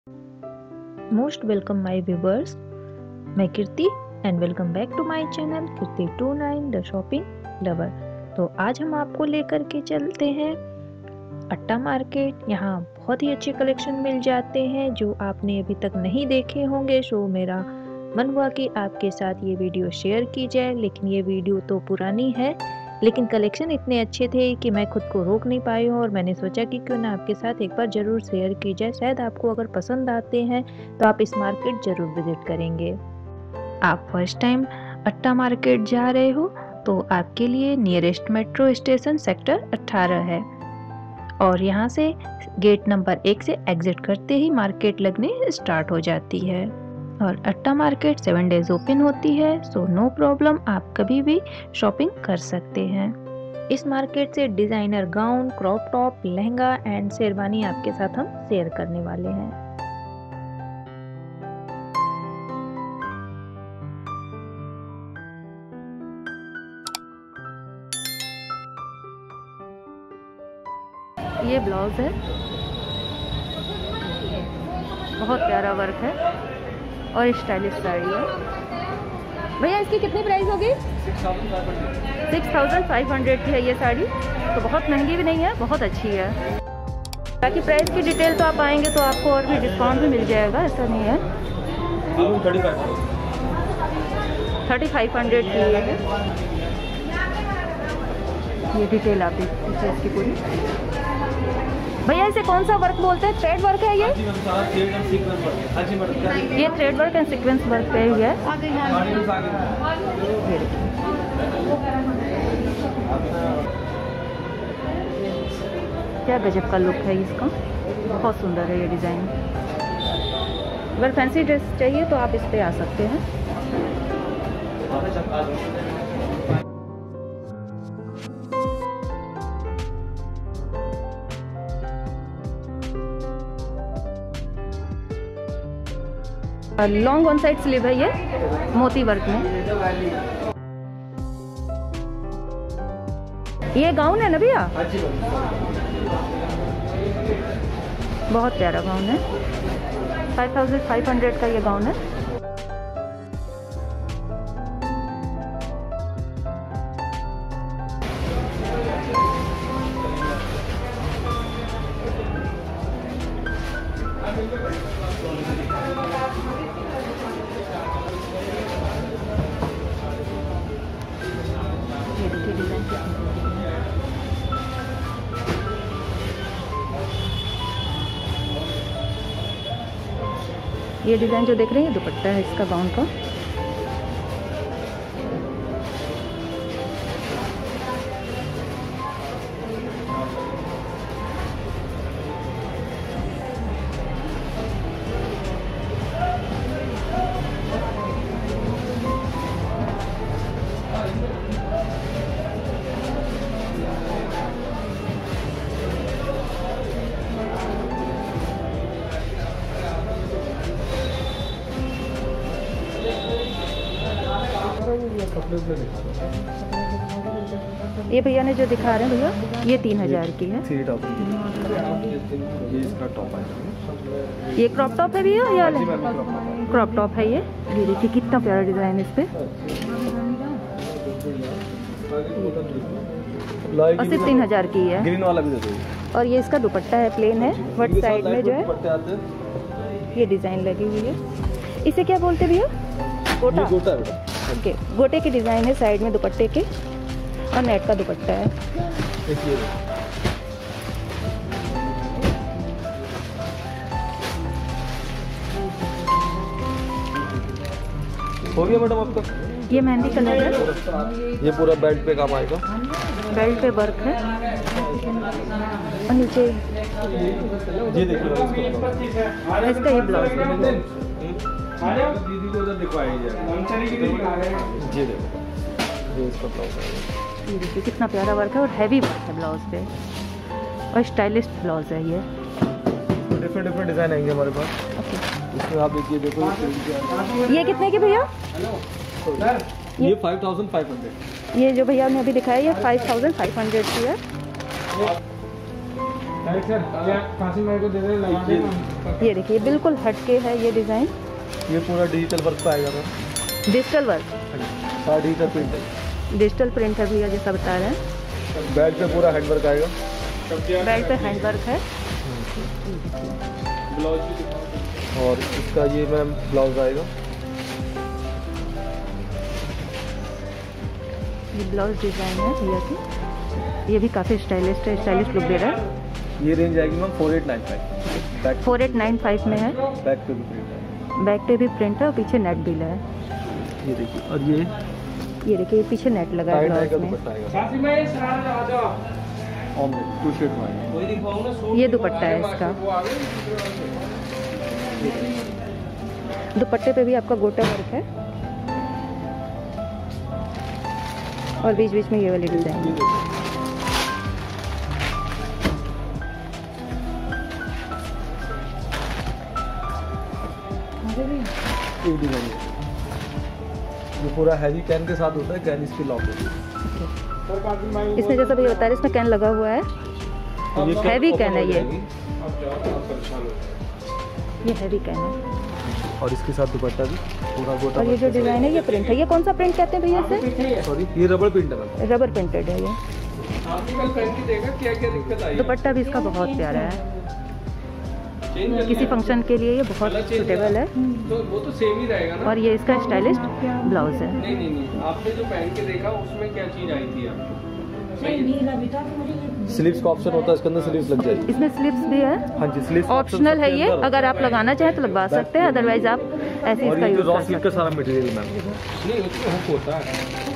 Most welcome my viewers, मैं Kirti and welcome back to my channel Kirti 29 the shopping lover. तो आज हम आपको लेकर के चलते हैं अट्टा मार्केट। यहाँ बहुत ही अच्छे कलेक्शन मिल जाते हैं जो आपने अभी तक नहीं देखे होंगे। सो मेरा मन हुआ कि आपके साथ ये वीडियो शेयर की जाए, लेकिन ये वीडियो तो पुरानी है, लेकिन कलेक्शन इतने अच्छे थे कि मैं खुद को रोक नहीं पाई हूँ और मैंने सोचा कि क्यों ना आपके साथ एक बार ज़रूर शेयर की जाए। शायद आपको अगर पसंद आते हैं तो आप इस मार्केट ज़रूर विजिट करेंगे। आप फर्स्ट टाइम अट्टा मार्केट जा रहे हो तो आपके लिए नियरेस्ट मेट्रो स्टेशन सेक्टर 18 है और यहाँ से गेट नंबर 1 से एग्जिट करते ही मार्केट लगने स्टार्ट हो जाती है और अट्टा मार्केट 7 डेज ओपन होती है। सो नो प्रॉब्लम, आप कभी भी शॉपिंग कर सकते हैं। इस मार्केट से designer gown, crop top, lehenga and sherwani आपके साथ हम शेयर करने वाले हैं। ये ब्लाउज है, बहुत प्यारा वर्क है और स्टाइलिश साड़ी है। भैया इसकी कितनी प्राइस होगी? 6500 की है ये साड़ी, तो बहुत महंगी भी नहीं है, बहुत अच्छी है। बाकी प्राइस की डिटेल तो आप आएंगे तो आपको और भी डिस्काउंट भी मिल जाएगा, ऐसा नहीं है। 3500 की है ये डिटेल आप देखिए इसकी पूरी। भैया इसे कौन सा वर्क बोलते हैं? थ्रेड वर्क है ये thread work and sequence work पे ही है। क्या गजब का लुक है इसका, बहुत सुंदर है ये डिज़ाइन। अगर फैंसी ड्रेस चाहिए तो आप इस पे आ सकते हैं। लॉन्ग वन साइड स्लीव है ये मोती वर्क में। ये गाउन है ना भैया? बहुत प्यारा गाउन है, 5500 का ये गाउन है। ये डिज़ाइन जो देख रहे हैं दुपट्टा है इसका गाउन का। ये भैया ने जो दिखा रहे हैं भैया, ये 3000 की है। ये क्रॉप टॉप है भैया या क्रॉप टॉप है ये देखिए कितना प्यारा डिजाइन इस पे, और सिर्फ 3000 की है। ग्रीन वाला भी दे दो। और ये इसका दुपट्टा है, प्लेन है, बट साइड में जो है ये डिजाइन लगी हुई है। इसे क्या बोलते भैया? गोटा। गोटा ओके, गोटे की डिजाइन है साइड में दुपट्टे के और नेट का दुपट्टा है। हो गया मैडम आपका? ये मेहंदी कलर है, ये पूरा बेल्ट पे काम आएगा, बेल्ट पे वर्क है और नीचे ये देखिए इसका ये ब्लाउज है। दीदी को उधर दिखवाइए जी देखो, ये इसका ब्लाउज है। ये देखिए कितना प्यारा वर्क है और हैवी वर्क है ब्लाउज पे और स्टाइलिश ब्लाउज है ये। डिफरेंट डिजाइन आएंगे हमारे पास। इसमें आप देखिए, देखो ये कितने के भैया? ये 5500। ये जो भैया ने अभी दिखाया ये 5500 की है। ये देखिए बिल्कुल हटके है ये डिज़ाइन। ये पूरा डिजिटल वर्क का आएगा मैम। डिजिटल वर्क, सारा डिजिटल प्रिंट है। डिजिटल प्रिंट है भैया जैसा बता रहे हैं। बैग पे पूरा हैंड वर्क आएगा। बैग पे हैंड वर्क है। और इसका ये मैम ब्लाउज आएगा। ये ब्लाउज डिज़ाइन है भैया की। ये भी काफ़ी स्टाइलिश लुक दे रहा है। ये रेंज आएगी मैम 4895। 4895 में है। बैक पे भी प्रिंट है। बैक पे भी प्रिंट है और पीछे नेट भी है। ये देखिए। और ये देखिए पीछे नेट लगा है ब्लाउज में। टू शेड में ये दुपट्टा है इसका। दुपट्टे पे भी आपका गोटा वर्क है और बीच बीच में ये वाली डिजाइन। ये पूरा हैवी कैन के साथ होता है। कैन इसकी लॉक होती है। इसमें जैसा भैया बता रहे इसमें कैन लगा हुआ है। हैवी कैन है ये हैवी कैन है। और इसके साथ दुपट्टा भी पूरा गोटा। और ये जो डिजाइन है ये प्रिंट है। ये कौन सा प्रिंट कहते हैं भैया इसे? सॉरी, ये रबर प्रिंट है। रबर प्रिंटेड है ये। दुपट्टा भी इसका बहुत प्यारा है। किसी फंक्शन के लिए ये बहुत सूटेबल है। तो वो तो सेम ही रहेगा ना। और ये इसका स्टाइलिश ब्लाउज है। नहीं, आपने जो पहन के देखा उसमें क्या चीज आई थी आपको? स्लीव्स का ऑप्शन होता है इसके अंदर। स्लीव्स लग जाएगी। इसमें स्लीव्स भी है। हाँ जी, स्लीव्स ऑप्शनल है ये। अगर आप लगाना चाहें तो लगवा सकते हैं, अदरवाइज आप ऐसे इसका यूज कर सकते हैं। का सारा मटेरियल मैम नहीं उसमें हुक होता है।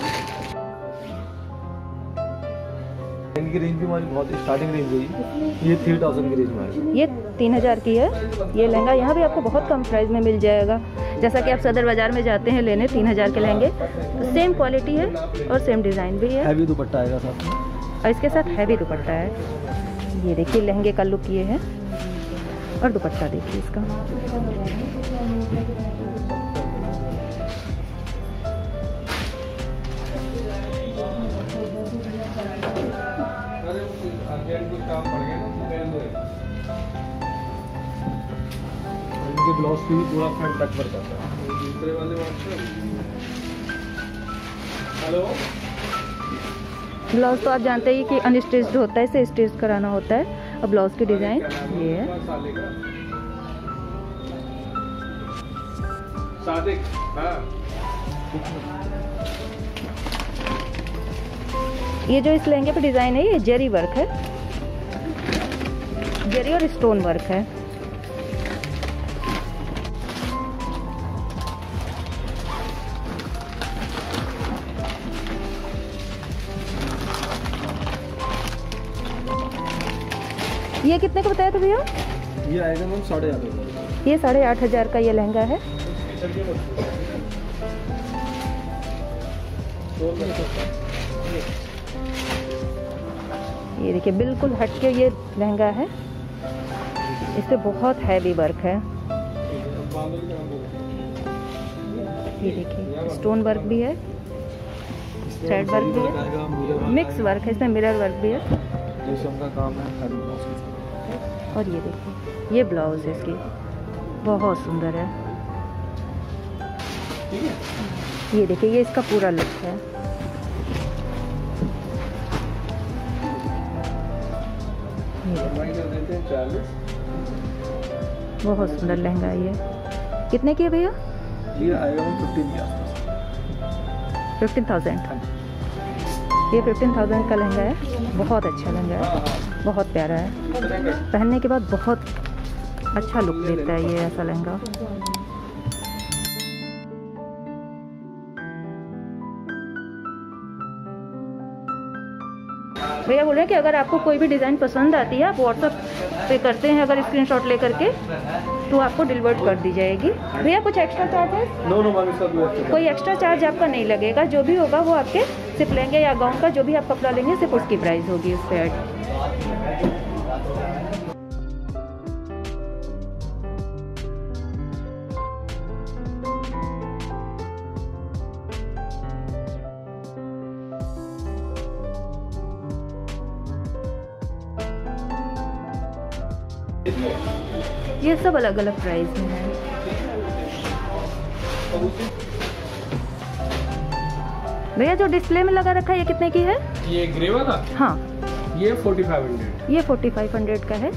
इनकी रेंज भी हमारी बहुत स्टार्टिंग रेंज है। ये 3000 की रेंज में है। ये 3000 की है। ये लहंगा यहाँ भी आपको बहुत कम प्राइस में मिल जाएगा। जैसा कि आप सदर बाजार में जाते हैं लेने 3000 के लहंगे, तो सेम क्वालिटी है और सेम डिज़ाइन भी है। हैवी दुपट्टा आएगा साथ में और इसके साथ हैवी दुपट्टा है। ये देखिए लहंगे का लुक ये है और दुपट्टा देखिए इसका। इनके ब्लाउज भी पूरा फ्रंट तक वर्क आता है। दूसरे वाले हेलो। ब्लाउज तो आप जानते ही कि अनस्टिच्ड होता है, इसे स्टिच कराना होता है। अब ब्लाउज की डिजाइन ये है। ये जो इस लहंगे पे डिजाइन है ये जरी वर्क है। जरी और स्टोन वर्क है। ये कितने का बताया था भैया? ये आएगा मैम 8,500। ये 8,500 का ये लहंगा है। ये देखिए बिल्कुल हटके ये लहंगा है। इस पे बहुत हैवी वर्क है। ये देखिए स्टोन वर्क भी है, थ्रेड वर्क भी है, मिक्स वर्क है, इसमें मिरर वर्क भी है। का काम है। और ये देखिए ये ब्लाउज है इसकी, बहुत सुंदर है। ये देखिए ये इसका पूरा लुक है। बहुत सुंदर लहंगा है ये। कितने की है भैया? ये आएगा 15 के आसपास। 15,000। ये 15,000 का लहंगा है। बहुत अच्छा लहंगा है, बहुत प्यारा है। पहनने के बाद बहुत अच्छा लुक देता है ये ऐसा लहंगा। भैया बोल रहे हैं कि अगर आपको कोई भी डिज़ाइन पसंद आती है आप व्हाट्सएप पे करते हैं अगर स्क्रीनशॉट ले करके तो आपको डिलीवर कर दी जाएगी। भैया कुछ एक्स्ट्रा चार्ज है? नो मैम, इसका कोई एक्स्ट्रा चार्ज आपका नहीं लगेगा। जो भी होगा वो आपके सिर्फ लेंगे या गाउन का जो भी आप कपड़ा लेंगे सिर्फ उसकी प्राइस होगी उस पर ऐड। ये सब अलग अलग प्राइस में है। भैया जो डिस्प्ले में लगा रखा है ये कितने की है? ये ग्रे वाला? हाँ, ये 4500। ये 4500 का है।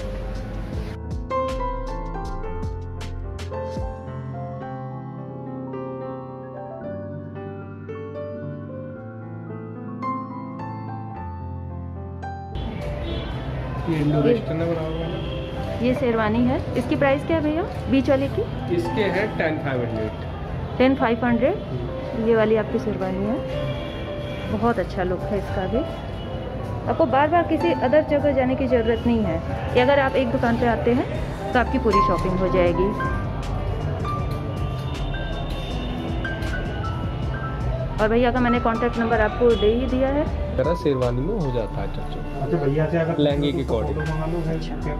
ये इंडो वेस्टर्न है बराबर। ये शेरवानी है, इसकी प्राइस क्या है भैया बीच वाले की? इसके है 10500। 10500 ये वाली आपकी शेरवानी है। बहुत अच्छा लुक है इसका भी। आपको बार बार किसी अदर जगह जाने की ज़रूरत नहीं है। ये अगर आप एक दुकान पे आते हैं तो आपकी पूरी शॉपिंग हो जाएगी। और भैया का मैंने कॉन्टैक्ट नंबर आपको दे ही दिया है। मेरा शेरवानी में हो जाता है चर्चो। अच्छा भैया से अगर लहंगे के अकॉर्डिंग अच्छा।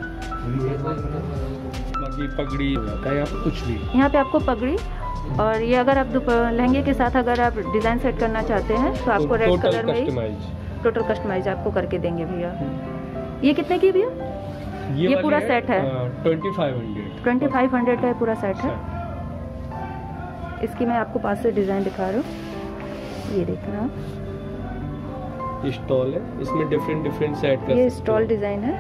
बाकी पगड़ी हो जाता है यहाँ पे कुछ भी। यहाँ पे आपको पगड़ी और ये अगर आप लहंगे के साथ अगर आप डिज़ाइन सेट करना चाहते हैं तो आपको रेड कलर में टोटल कस्टमाइज आपको करके देंगे भैया। ये कितने की भैया? ये पूरा सेट है 2500 का पूरा सेट है। इसकी मैं आपको पास से डिज़ाइन दिखा रहा हूँ, ये देखना। स्टॉल है, इसमें डिफरेंट सेट का ये स्टॉल डिज़ाइन है।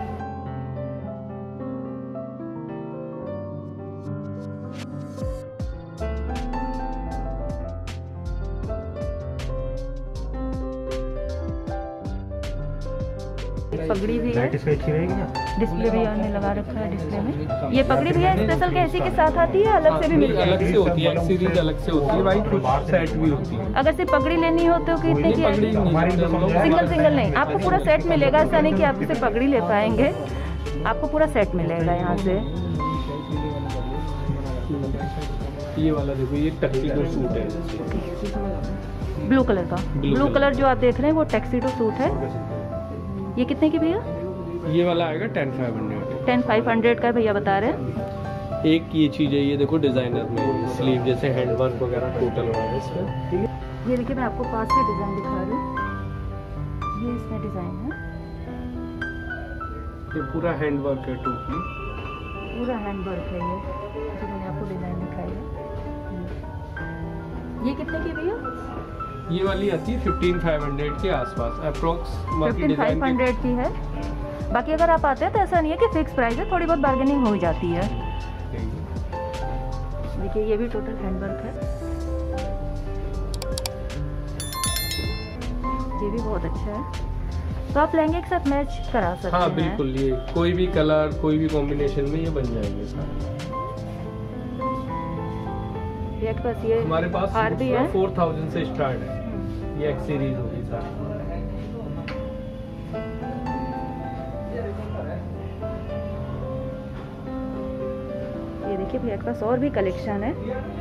पगड़ी भी है, डिस्प्ले भी हमने लगा रखा है डिस्प्ले में। ये पगड़ी भी है स्पेशल कैसी के साथ आती है, अलग से भी मिल जाएगी? अलग से होती है, सीरीज अलग से होती है भाई, कुछ सेट भी होती है। अगर सिर्फ पगड़ी लेनी हो तो कितने की आएगी? सिंगल नहीं, आपको पूरा सेट मिलेगा। ऐसा नहीं कि आप सिर्फ पगड़ी ले पाएंगे, आपको पूरा सेट मिलेगा यहाँ से। ये वाला देखो, ये टक्सीडो सूट है ब्लू कलर का। ब्लू कलर जो आप देख रहे हैं वो टैक्सीडो सूट है। ये कितने की भैया? ये वाला आएगा 10500। 10500 का भैया बता रहे हैं। एक ये चीज है, ये देखो डिजाइनर में स्लीव जैसे हैंड वर्क वगैरह टोटल हुआ है इसमें, ठीक है। ये देखिए मैं आपको पास से डिजाइन दिखा रही हूँ, ये इसमें डिजाइन है। ये पूरा हैंड वर्क है टोटली, पूरा हैंड वर्क है ये जो मैंने आपको डिजाइन दिखाई है। ये कितने की भैया? ये वाली आती है 15500 के आसपास अप्रोक्स। 15500 की है। बाकी अगर आप आते हैं तो ऐसा नहीं है कि फिक्स प्राइस है, थोड़ी बहुत बार्गेनिंग हो जाती है। देखिए ये भी टोटल हैंड वर्क है, ये भी बहुत अच्छा है। तो आप लहंगे के साथ मैच करा सकते हैं। हाँ बिल्कुल, ये कोई भी कलर कोई भी कॉम्बिनेशन में ये बन जाएंगे सारे। ये हमारे पास हार भी है, 4000 से स्टार्ट है। ये एक्स सीरीज होगी सारी। ये देखिए भैया के पास और भी कलेक्शन है।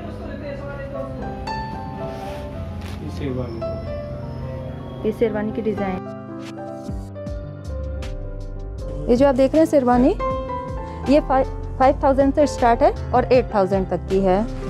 ये शेरवानी की डिजाइन, ये जो आप देख रहे हैं शेरवानी, ये 5000 से स्टार्ट है और 8000 तक की है।